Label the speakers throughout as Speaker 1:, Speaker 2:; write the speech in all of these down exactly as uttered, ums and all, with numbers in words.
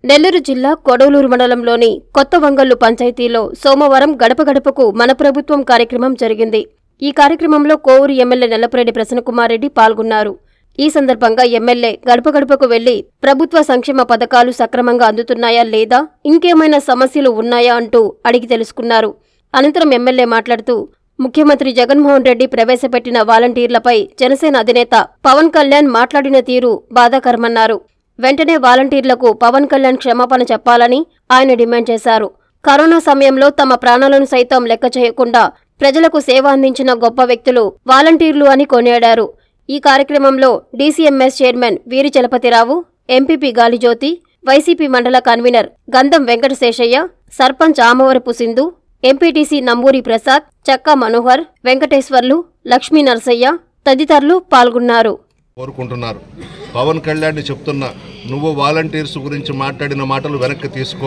Speaker 1: నెల్లూరు జిల్లా కొడవలూరు మండలంలోని కొత్త వంగల్లు పంచాయతీలో సోమవారం గడప గడపకు మన ప్రభుత్వం కార్యక్రమం జరిగింది. ఈ కార్యక్రమంలో కోవూరు ఎమ్మెల్యే నల్లపురెడ్డి ప్రసన్నకుమార్ రెడ్డి పాల్గొన్నారు. ఈ సందర్భంగా ఎమ్మెల్యే గడప గడపకు వెళ్లి ప్రభుత్వ సంక్షేమ పథకాలు సక్రమంగా అందుతున్నాయా లేదా, ఇంకేమైనా సమస్యలు ఉన్నాయా అంటూ అడిగి తెలుసుకున్నారు. అనంతరం ఎమ్మెల్యే మాట్లాడుతూ ముఖ్యమంత్రి జగన్మోహన్ రెడ్డి ప్రవేశపెట్టిన వాలంటీర్లపై జనసేన అధినేత పవన్ కళ్యాణ్ మాట్లాడిన తీరు బాధాకరమన్నారు. వెంటనే వాలంటీర్లకు పవన్ కళ్యాణ్ క్షమాపణ చెప్పాలని ఆయన డిమాండ్ చేశారు. కరోనా సమయంలో తమ ప్రాణాలను సైతం లెక్క చేయకుండా ప్రజలకు సేవ అందించిన గొప్ప వ్యక్తులు వాలంటీర్లు అని కొనియాడారు. ఈ కార్యక్రమంలో DCMS chairman Veeri Chalapathirao, MPP Galijyothi, YCP మండల కన్వీనర్ గంధం వెంకటశేషయ్య, సర్పంచ్ ఆమవరపు సింధు, ఎంపీటీసీ నంబూరి ప్రసాద్, చక్కా మనోహర్, వెంకటేశ్వర్లు, లక్ష్మీ నరసయ్య తదితరులు పాల్గొన్నారు.
Speaker 2: కోరుకుంటున్నారు. పవన్ కళ్యాణ్ చెప్తున్నా, నువ్వు వాలంటీర్స్ గురించి మాట్లాడిన మాటలు వెనక్కి తీసుకో.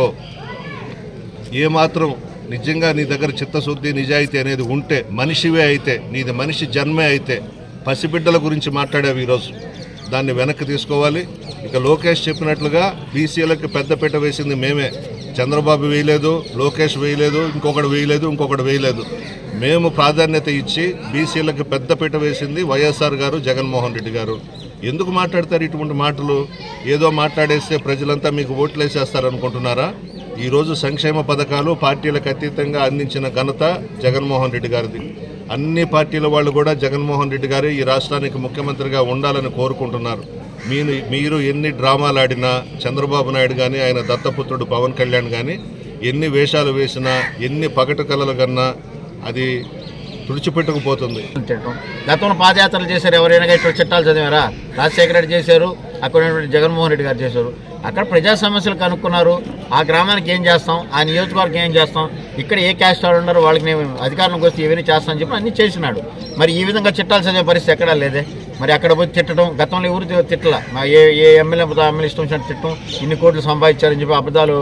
Speaker 2: ఏమాత్రం నిజంగా నీ దగ్గర చిత్తశుద్ధి నిజాయితీ అనేది ఉంటే, మనిషివే అయితే, నీది మనిషి జన్మే అయితే, పసిబిడ్డల గురించి మాట్లాడావు ఈరోజు, దాన్ని వెనక్కి తీసుకోవాలి. ఇక లోకేష్ చెప్పినట్లుగా బీసీలకు పెద్దపీట వేసింది మేమే. చంద్రబాబు వేయలేదు, లోకేష్ వేయలేదు, ఇంకొకటి వేయలేదు, ఇంకొకటి వేయలేదు. మేము ప్రాధాన్యత ఇచ్చి బీసీలకు పెద్దపీట వేసింది వైఎస్ఆర్ గారు, జగన్మోహన్ రెడ్డి గారు. ఎందుకు మాట్లాడతారు ఇటువంటి మాటలు? ఏదో మాట్లాడేస్తే ప్రజలంతా మీకు ఓట్లు వేసేస్తారనుకుంటున్నారా? ఈరోజు సంక్షేమ పథకాలు పార్టీలకు అతీతంగా అందించిన ఘనత జగన్మోహన్ రెడ్డి గారిది. అన్ని పార్టీల వాళ్ళు కూడా జగన్మోహన్ రెడ్డి గారు ఈ రాష్ట్రానికి ముఖ్యమంత్రిగా ఉండాలని కోరుకుంటున్నారు. మీరు మీరు ఎన్ని డ్రామాలు ఆడినా, చంద్రబాబు నాయుడు కానీ ఆయన దత్తపుత్రుడు పవన్ కళ్యాణ్ కానీ ఎన్ని వేషాలు వేసినా, ఎన్ని పగటి కళలు కన్నా అది తుడిచిపెట్టుకుపోతుంది.
Speaker 3: గతంలో పాదయాత్రలు చేశారు, ఎవరైనా ఇట్లా చట్టాలు చదివారా? రాజశేఖర రెడ్డి చేశారు, అక్కడ జగన్మోహన్ రెడ్డి గారు చేశారు. అక్కడ ప్రజా సమస్యలు కనుక్కున్నారు. ఆ గ్రామానికి ఏం చేస్తాం, ఆ నియోజకవర్గం ఏం చేస్తాం, ఇక్కడ ఏ క్యాస్ట్ వాళ్ళు ఉన్నారో వాళ్ళకి నేను అధికారంలోకి వస్తే ఏమైనా చేస్తానని చెప్పి అన్నీ చేసినాడు. మరి ఈ విధంగా చట్టాలు చదివే పరిస్థితి ఎక్కడా లేదే. మరి అక్కడ పోయి తిట్టడం, గతంలో ఎవరు తిట్టల, ఏ ఏ ఎమ్మెల్యే ఎమ్మెల్యే ఇష్టం వచ్చినట్టు తిట్టడం, ఇన్ని కోట్లు సంపాదించారని చెప్పి అబద్ధాలు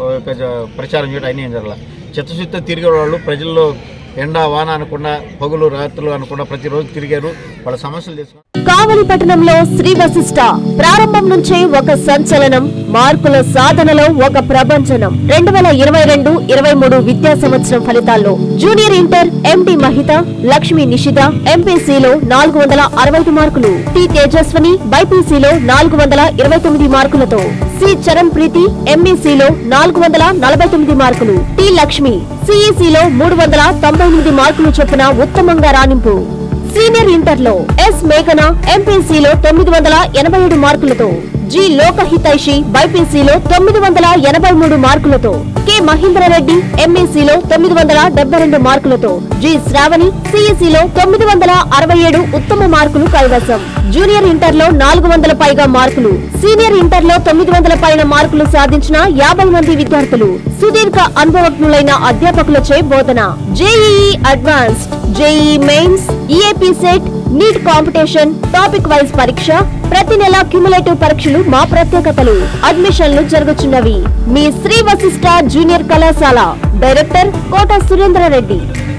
Speaker 3: ప్రచారం చేయడం అన్నీ ఏం జరగల. చిత్తశుద్ధి తిరిగే వాళ్ళు ప్రజల్లో ఎండా వాన అనకుండా, పగులు రాత్రులు అనకుండా ప్రతిరోజు తిరిగారు, వాళ్ళ సమస్యలు తీసుకున్నారు.
Speaker 4: కావలి పట్టణంలో శ్రీ వశిష్ట ప్రారంభం నుంచే ఒక సంచలనం, మార్కుల సాధనలో ఒక ప్రభంజనం. రెండు వేల ఇరవై రెండు ఇరవై మూడు విద్యా సంవత్సరం ఫలితాల్లో junior inter MD Mahitha, Lakshmi Nishitha ఎంపీసీలో నాలుగు వందల అరవై ఐదు మార్కులు, టి తేజస్వని బైపీసీలో నాలుగు వందల ఇరవై తొమ్మిది మార్కులతో, సి చరణ్ ప్రీతి ఎంఈసీలో నాలుగు వందల నలభై తొమ్మిది మార్కులు, టి లక్ష్మి సిఈసీలో మూడు వందల తొంభై ఎనిమిది మార్కులు చొప్పున ఉత్తమంగా రాణింపు. సీనియర్ ఇంటర్లో ఎస్ మేఘన ఎంపీసీలో తొమ్మిది వందల ఎనభై ఏడు మార్కులతో, జి లోకహితైషి బైపీసీలో తొమ్మిది వందల ఎనభై మూడు మార్కులతో, కె మహేంద్రరెడ్డి ఎంఈసీలో తొమ్మిది వందల డెబ్బై రెండు మార్కులతో, జి శ్రావణి సిఈసీలో తొమ్మిది వందల అరవై ఏడు ఉత్తమ మార్కులు కైవసం. జూనియర్ ఇంటర్ లో నాలుగు వందల పైగా మార్కులు, సీనియర్ ఇంటర్ లో తొమ్మిది వందల పైన మార్కులు సాధించిన యాభై మంది విద్యార్థులు, సుదీర్ఘ అనుభవజ్ఞులైన అధ్యాపకులచే బోధన. JEE advanced, JEE mains, EAPCET, NEET competition, topic wise పరీక్ష, ప్రతి నెల క్యుములేటివ్ పరీక్షలు మా ప్రత్యేకతలు. అడ్మిషన్లు జరుగుతున్నవి. మీ శ్రీ వశిష్ట జూనియర్ కళాశాల. డైరెక్టర్ కోట సురేంద్ర రెడ్డి.